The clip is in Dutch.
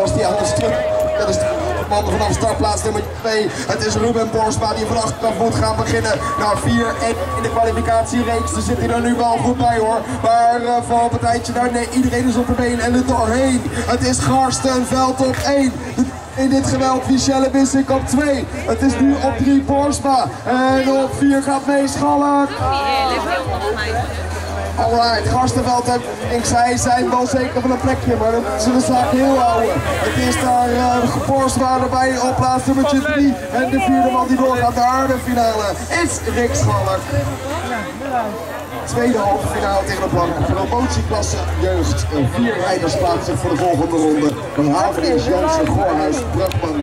was die aan het stuk. Dat is de man vanaf startplaats nummer 2. Het is Ruben Borsma die van achteraf moet gaan beginnen. Na 4-1 in de kwalificatiereeks. Daar zit hij er nu wel goed bij hoor. Maar van op het eindje daar, nee, iedereen is op de been en er doorheen. Het is Garstenveld op 1. In dit geweld Michelle Wissink op 2. Het is nu op 3 Borsma. En op 4 gaat Meeschalk. Alright, Garstenveld en Inksij zijn wel zeker van een plekje, maar dat zullen de zaak heel houden. Het is daar Borsma erbij op plaats nummertje 3. En de vierde man die doorgaat naar de finale is Rick Schalk. Tweede halve finale tegen de plank. Promotieklasse jeugd. 4 rijders plaatsen voor de volgende ronde. Van Havenis, Jansen, Goorhuis, Brugman.